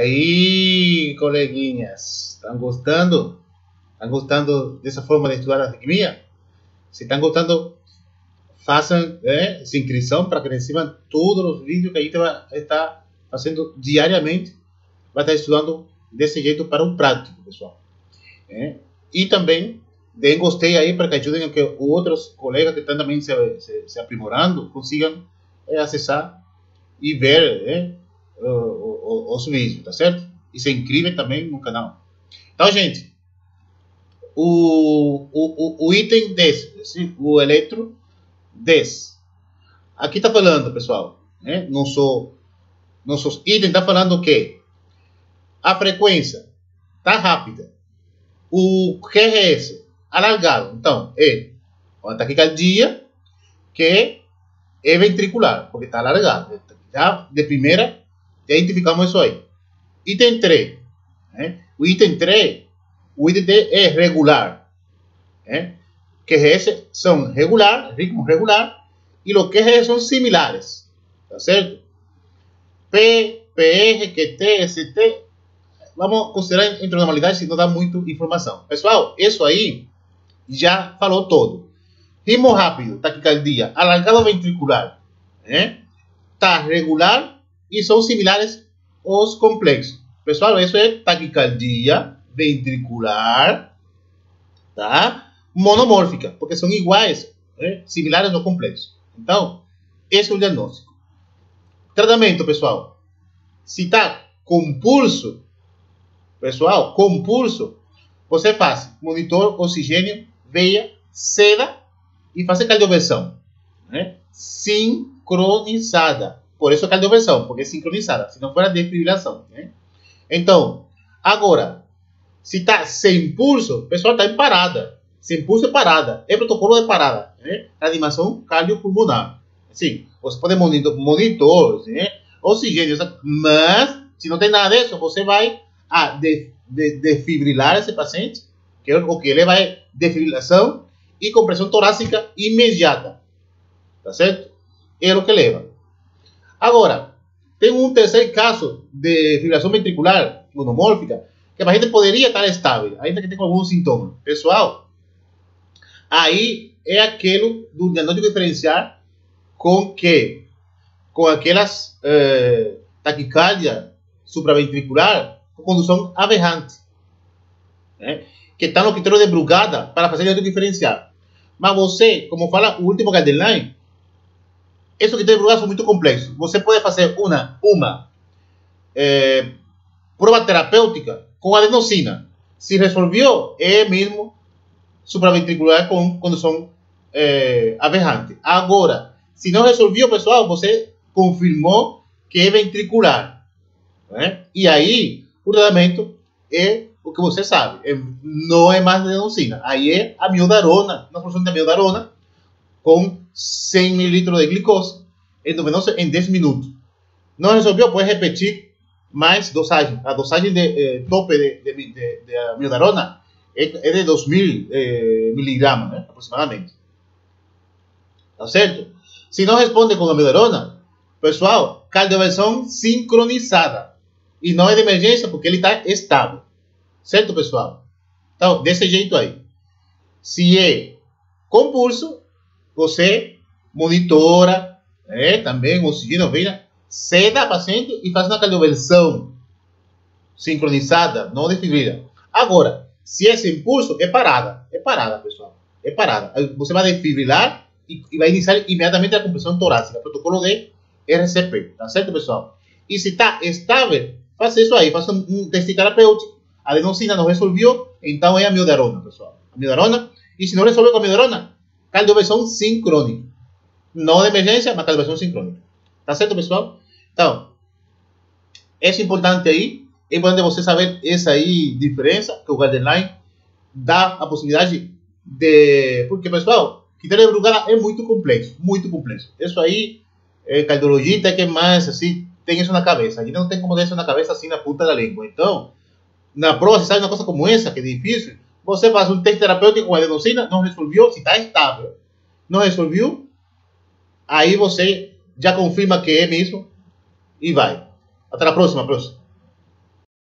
aí, coleguinhas, estão gostando? Estão gostando dessa forma de estudar alquimia? Se estão gostando, façam essa inscrição para que recebam todos os vídeos que a gente vai estar fazendo diariamente. Vai estar estudando desse jeito para o prático, pessoal. E também deem gostei aí para que ajudem a que outros colegas que estão também se aprimorando consigam acessar e ver os vídeos, tá certo? E se inscrevem também no canal. Então, gente, o item 10, o eletro 10. Aqui está falando, pessoal, nossos itens está falando que a frequência está rápida, o QRS alargado, então é a taquicardia, que é ventricular, porque está alargado. Já de primeira, já identificamos isso aí. Item 3, o item 3, o item 3 é regular, QRS são regular, ritmo regular, e os QRS são similares, tá certo? P, PR, QT, ST, vamos considerar entre normalidade, se não dá muita informação. Pessoal, isso aí já falou todo. Ritmo rápido, taquicardia, alargado ventricular, tá regular e são similares aos complexos. Pessoal, isso é taquicardia ventricular, tá? Monomórfica, porque são iguais, similares ao complexo. Então, esse é o diagnóstico. Tratamento, pessoal. Se tá com pulso, pessoal, com pulso, você faz monitor, oxigênio, veia, seda e faz cardioversão, sincronizada. Por isso cardioversão, porque é sincronizada, se não for a defibrilação. Então, agora, se está sem pulso, o pessoal está em parada. Sem pulso é parada. É protocolo de parada. Animação cardiopulmonar. Assim, você pode monitor, oxigênio, mas se não tem nada disso, você vai a defibrilar esse paciente, que é o que ele vai defibrilação e compressão torácica imediata. Tá certo? É o que leva. Agora, tem um terceiro caso de fibrilação ventricular monomórfica, que a paciente poderia estar estável, ainda que tenha alguns sintomas. Pessoal, aí é aquele do diagnóstico diferencial com aquelas taquicardia supraventricular com condução aberrante, que está no critério de Brugada para fazer diagnóstico diferencial. Mas você, como fala o último guideline, esses critérios de Brugada são muito complexos. Você pode fazer uma prova terapêutica com adenosina. Se resolveu, é mesmo supraventricular com condução aberrante. Agora, se não resolveu, pessoal, você confirmou que é ventricular. E aí, o tratamento é o que você sabe. Não é mais adenosina. Aí é amiodarona, uma solução de amiodarona com 100 ml de glicose endovenosa em 10 minutos. Não resolveu, pode repetir mais dosagem. A dosagem de tope de amiodarona é de 2.000 miligramas, aproximadamente. Tá certo? Se não responde com amiodarona, pessoal, cardioversão sincronizada. E não é de emergência, porque ele está estável. Certo, pessoal? Então, desse jeito aí. Se é com pulso, você monitora, também oxigênio, veia, seda a paciente e faz uma cardioversão sincronizada, não defibrila. Agora, se é sem pulso, é parada. É parada, pessoal. É parada. Você vai defibrilar e vai iniciar imediatamente a compressão torácica. Protocolo de RCP. Tá certo, pessoal? E se está estável, faça isso aí. Faça um teste terapêutico. A adenosina não resolveu, então é amiodarona, pessoal. Amiodarona. E se não resolveu com amiodarona, cardioversão sincrônica. Não de emergência, mas cardioversão sincrônica. Tá certo, pessoal? Então, é importante aí. É importante você saber essa aí diferença, que o guideline dá a possibilidade de... Porque, pessoal, critério de Brugada é muito complexo. Muito complexo. Isso aí, cardiologista que mais, assim, tem isso na cabeça. A gente não tem como ter isso na cabeça, assim, na ponta da língua. Então, na prova, se sabe uma coisa como essa, que é difícil, você faz um teste terapêutico com adenosina, não resolveu, se está estável. Não resolveu, aí você já confirma que é mesmo e vai. Até a próxima, professor.